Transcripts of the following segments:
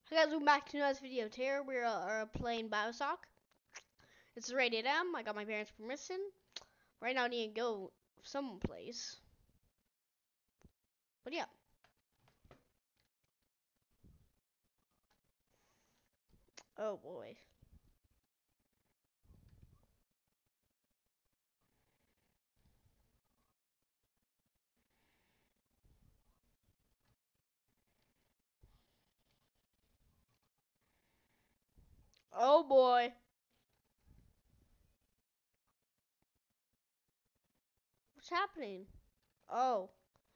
Hey guys, welcome back to another video. Today we are playing bioshock. It's rated M. I got my parents' permission. Right now I need to go someplace. But yeah. Oh boy. Oh boy. What's happening? Oh.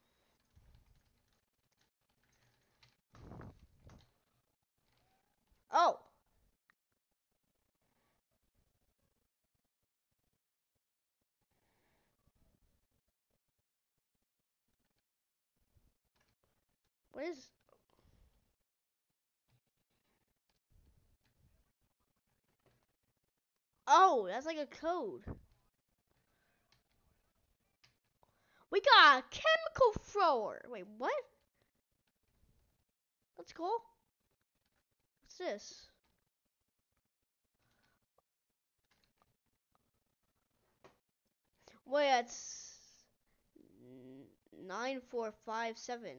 Oh. What is... Oh, that's like a code. We got a chemical thrower. Wait, what? That's cool. What's this? Wait, that's 9457.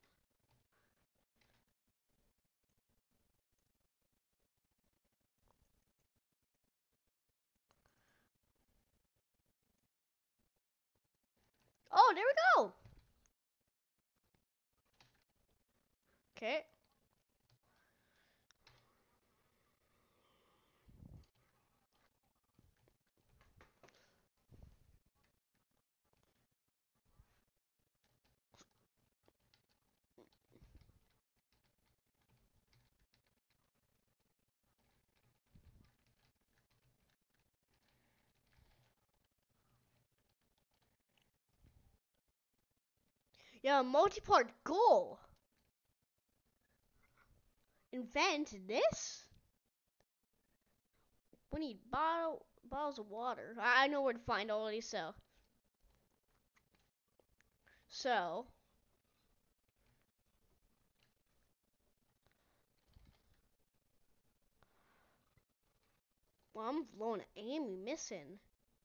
Oh, there we go. Okay. Yeah, multi-part goal. Invent this? We need bottles of water. I know where to find all of these, so. Well, I'm blowing Amy missing.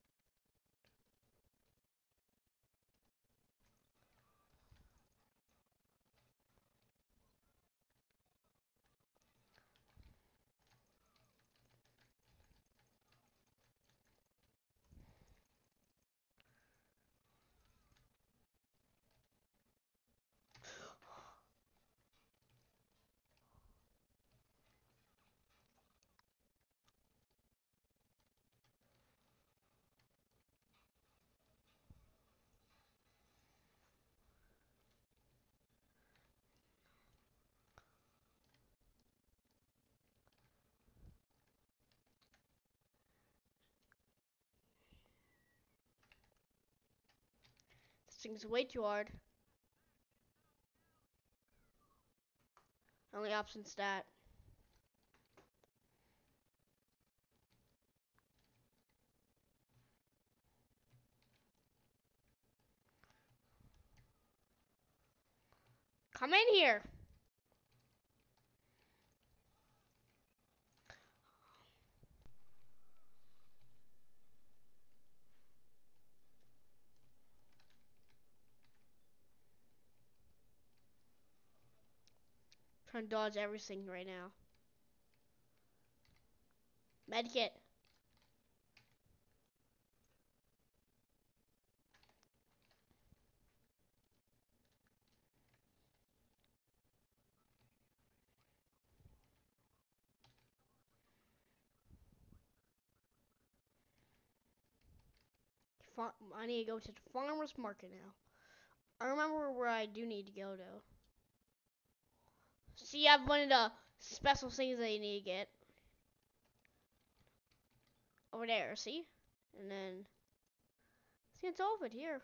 This thing's way too hard. Only option stat. Come in here. Trying to dodge everything right now. Medkit. I need to go to the farmer's market now. I remember where I do need to go though. See, I have one of the special things that you need to get. Over there, see? And then, see, it's over here.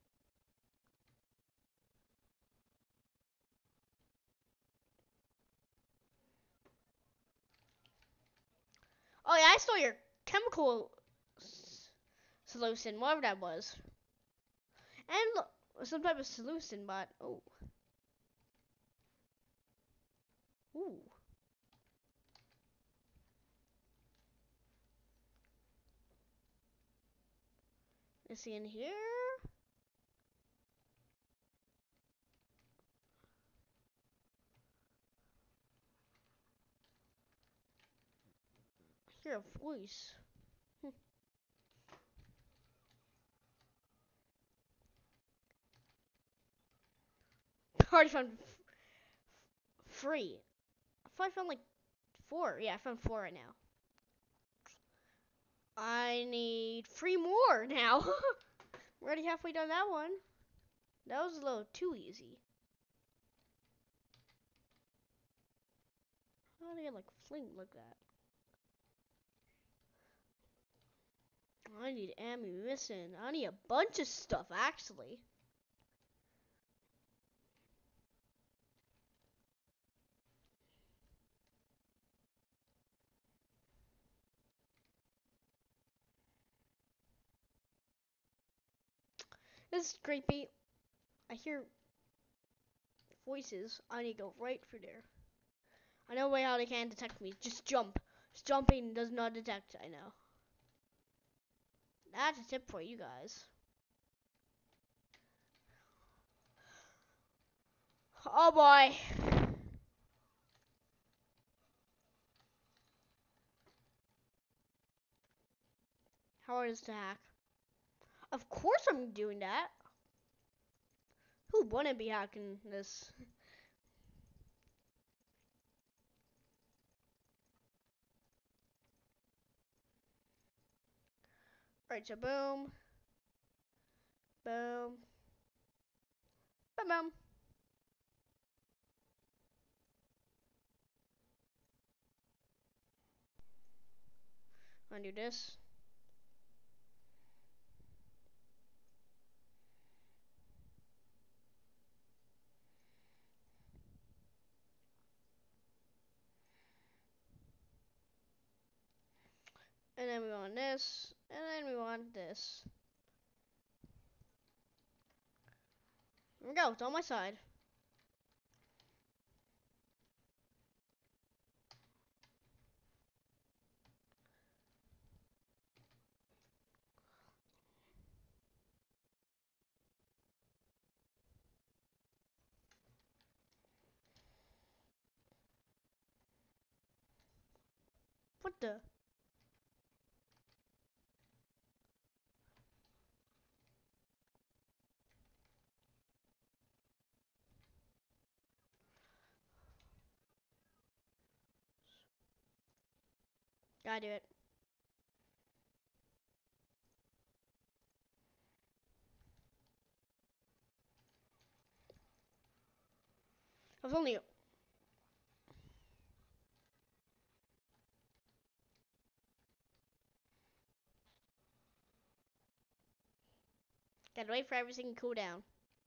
Oh yeah, I stole your chemical solution, whatever that was. And look, some type of solution, but oh. Ooh. see in here? I hear a voice. I already found free. I thought I found like 4. Yeah, I found 4 right now. I need 3 more now. We're already halfway done that one. That was a little too easy. How do I get like fling like that? I need ammunition. I need a bunch of stuff actually. This is creepy. I hear voices. I need to go right through there. I know way how they can't detect me. Just jump. Just jumping does not detect. I know. That's a tip for you guys. Oh boy. How hard is to hack? Of course I'm doing that. Who wouldn't be hacking this? Alright, so boom. Boom. Boom, boom. I'm gonna do this. And then we want this. And then we want this. There we go. It's on my side. What the? Gotta do it. I was only. Gotta wait for everything to cool down.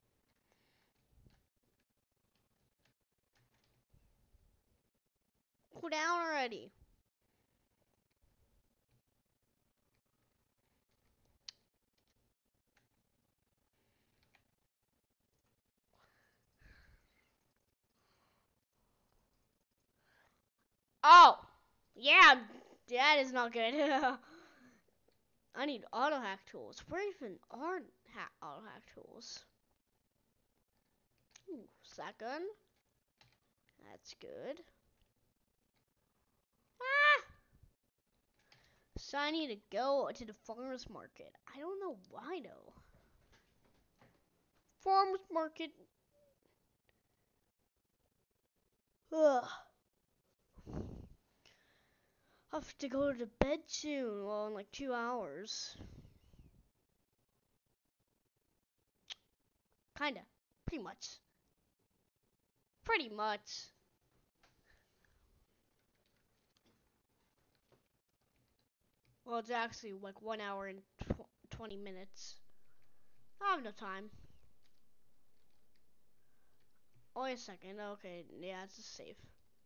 Cool down already. Oh! Yeah! That is not good. I need auto hack tools. Where even are auto hack tools? Ooh, shotgun. That's good. Ah! So I need to go to the farmer's market. I don't know why though. Farmer's market. Ugh. I have to go to bed soon. Well, in like 2 hours. Kinda. Pretty much. Pretty much. Well, it's actually like 1 hour and 20 minutes. I have no time. Oh, wait a second. Okay, yeah, it's safe.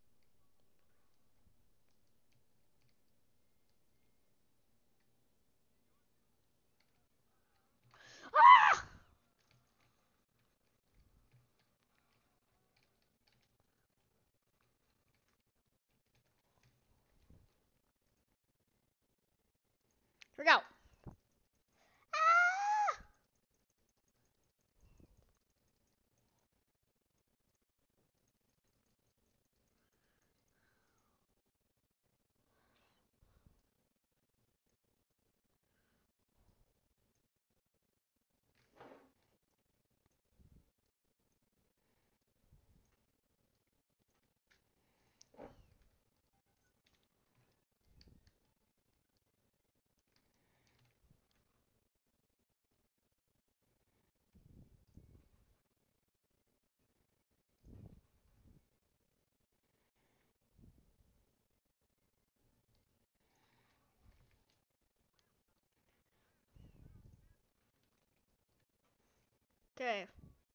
Ah! Here we go. Okay.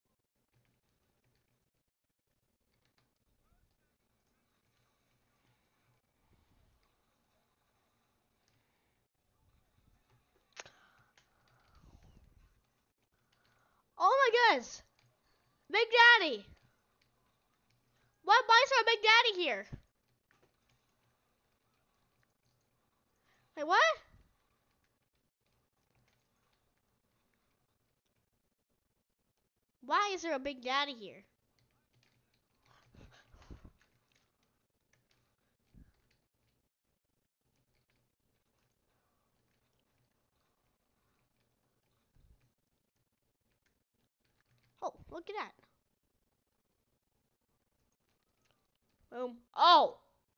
Oh my goodness! Big Daddy! Why is there a Big Daddy here? Wait, what? Why is there a Big Daddy here? Oh, look at that. Boom. Oh!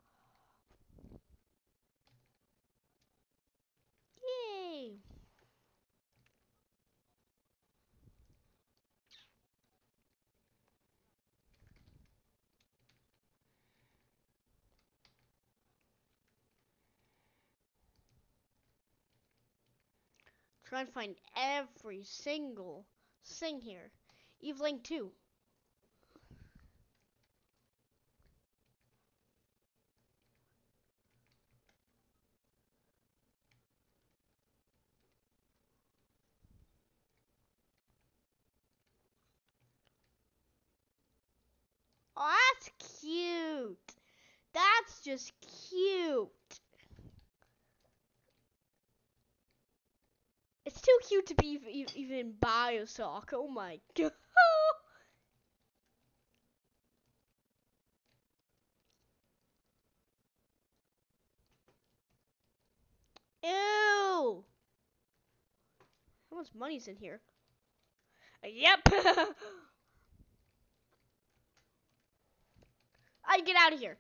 Yay! Trying to find every single thing here. Evelyn too. Oh, that's cute. That's just cute. It's too cute to be even bioshock. Oh my god. Ew. How much money's in here? Yep. I get out of here.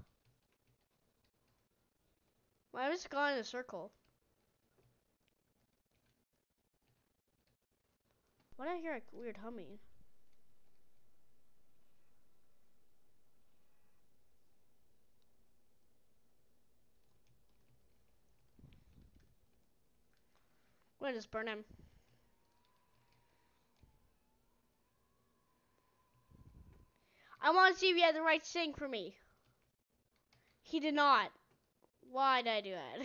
Why am I just going in a circle? Why did I hear a weird humming? I'm gonna just burn him. I want to see if he had the right thing for me. He did not. Why did I do that?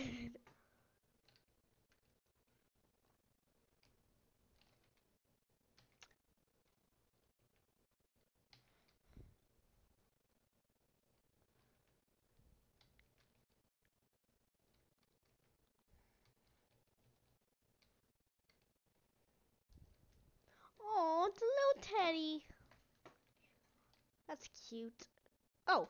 Oh, it's a little teddy. That's cute. Oh.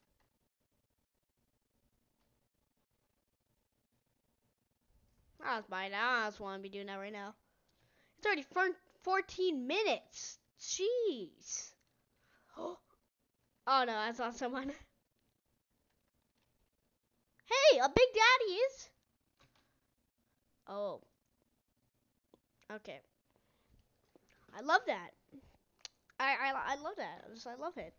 That's mine. I just want to be doing that right now. It's already 14 minutes. Jeez. Oh no, that's not someone. Hey, a Big Daddy is. Oh. Okay. I love that. I love that. I love it.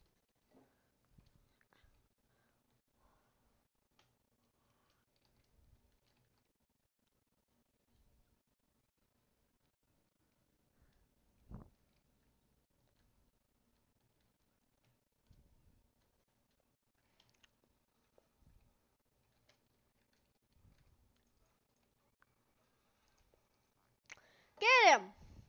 Get him.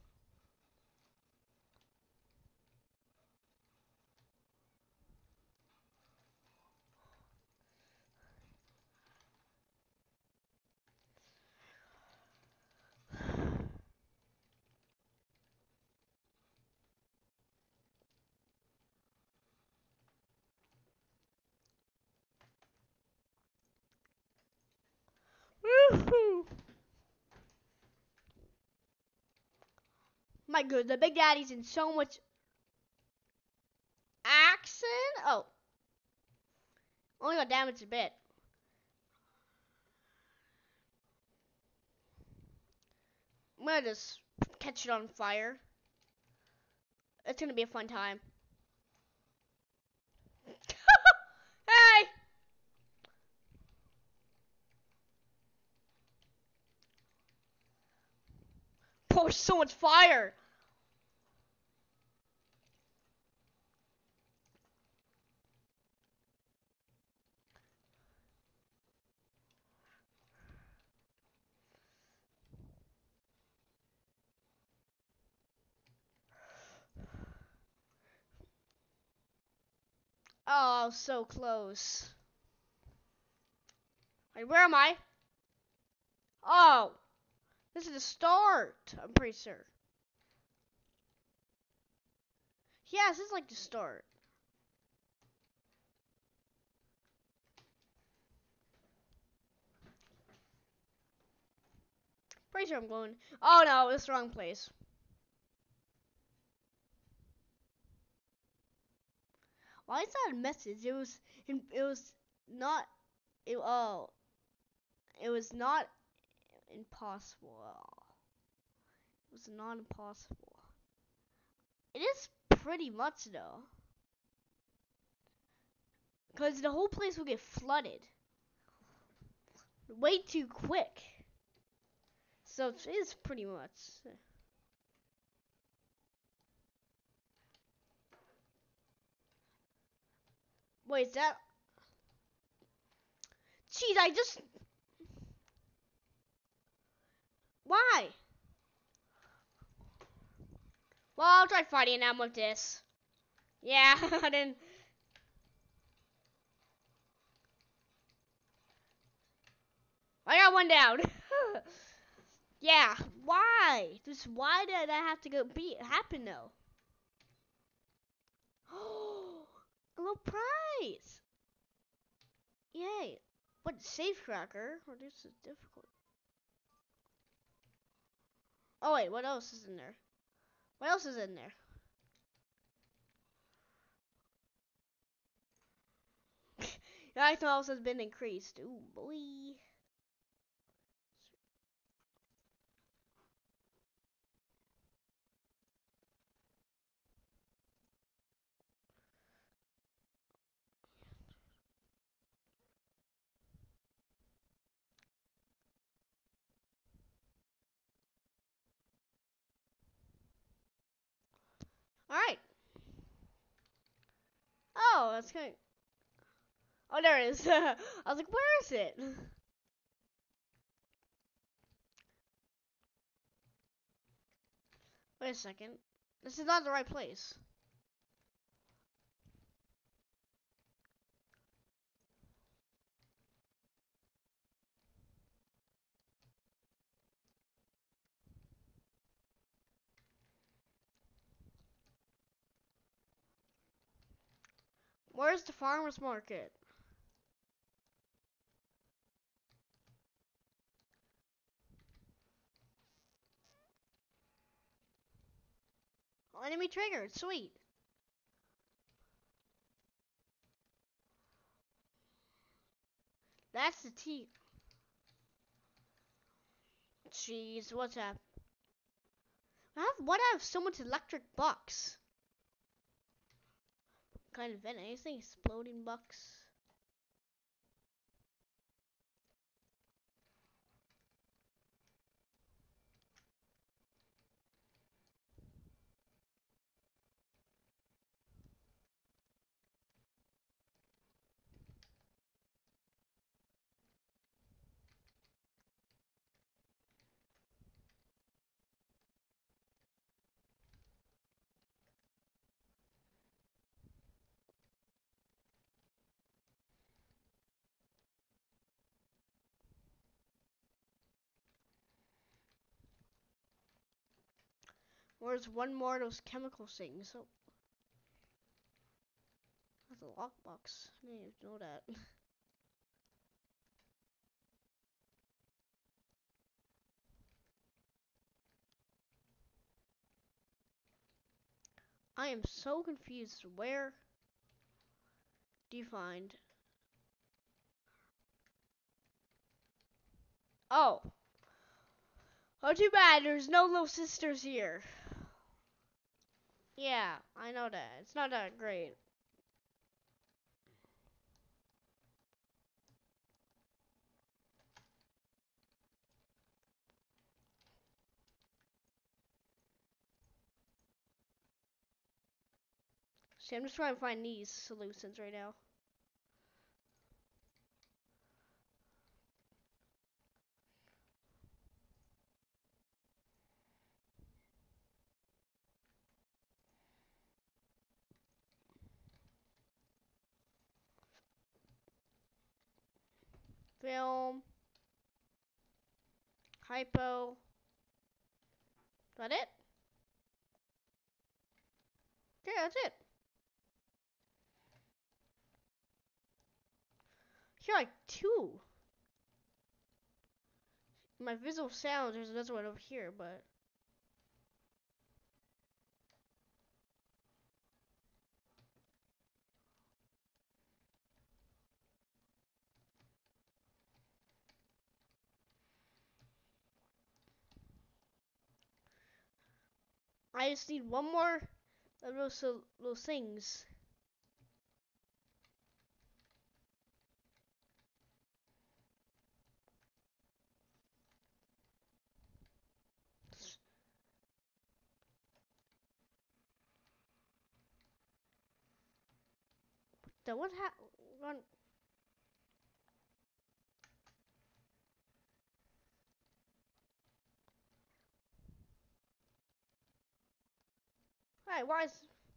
Woohoo! My good, the Big Daddy's in so much action. Oh, only got damaged a bit. I'm gonna just catch it on fire. It's gonna be a fun time. Hey! Pour so much fire. Oh, so close. Wait, where am I? Oh, this is the start. I'm pretty sure. Yeah, this is like the start. Pretty sure I'm going. Oh no, it's the wrong place. Why is that a message? It was. It was not. Oh, it was not impossible. It was not impossible. It is pretty much though, because the whole place will get flooded way too quick. So it is pretty much. Wait, is that? Jeez, I just. Why? Well, I'll try fighting them with this. Yeah, I didn't. I got one down. Yeah, why? Just why did that have to happen though? A little prize. Yay. What, safe cracker? Or this is difficult. Oh wait, what else is in there? What else is in there? Everything else has been increased. Ooh, boy. Alright. Oh, that's kind of... Oh, there it is. I was like, where is it? Wait a second. This is not the right place. Where's the farmer's market? Oh, enemy triggered. Sweet. That's the T. Jeez, what's up? What I have so much electric bucks? Kind of anything exploding bucks. Where's one more of those chemical things? Oh, that's a lockbox. I didn't even know that. I am so confused. Where do you find? Oh. Oh, too bad. There's no little sisters here. Yeah, I know that. It's not that great. See, I'm just trying to find these solutions right now. Film. Hypo. Is that it? Okay, that's it. Here are like two. My visual sound, there's another one over here, but I just need one more of those things. Then what happened? Alright, why is...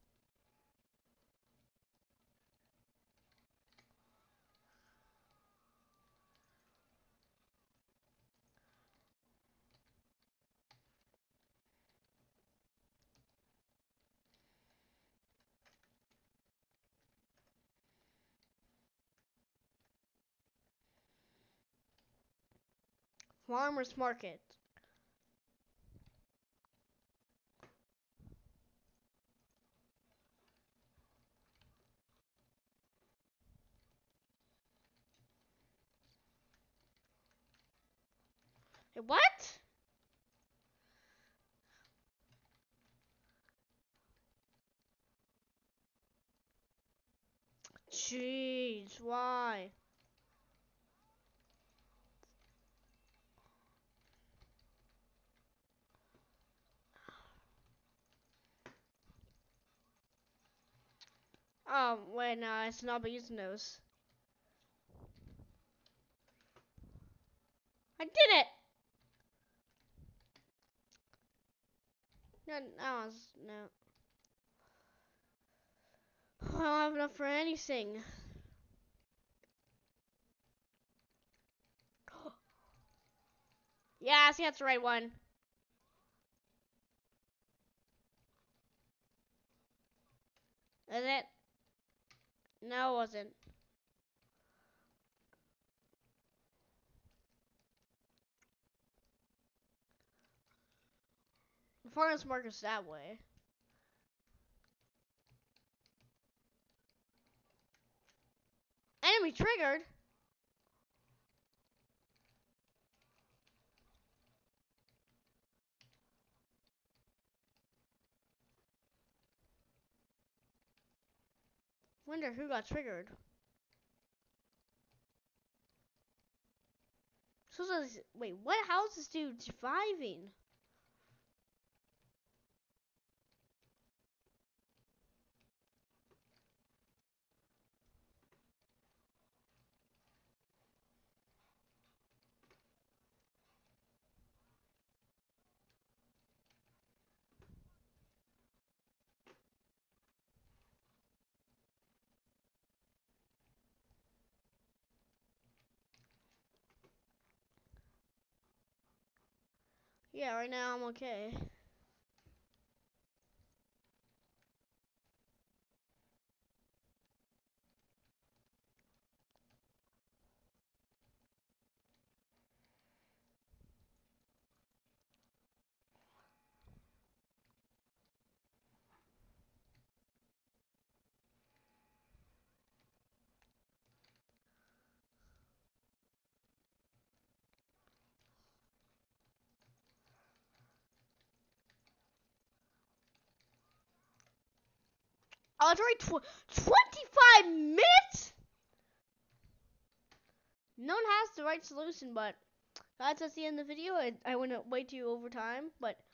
Farmer's Market. Hey, what? Jeez, why? When it's not been using those. I did it! No, no. I don't have enough for anything. Yeah, I think that's the right one. Is it? No, it wasn't. The farmer's market's that way. Enemy triggered? Wonder who got triggered. So wait, what? How is this dude surviving? Yeah, right now I'm okay. Oh, it's already 25 minutes? No one has the right solution, but that's the end of the video. I went way too over time, but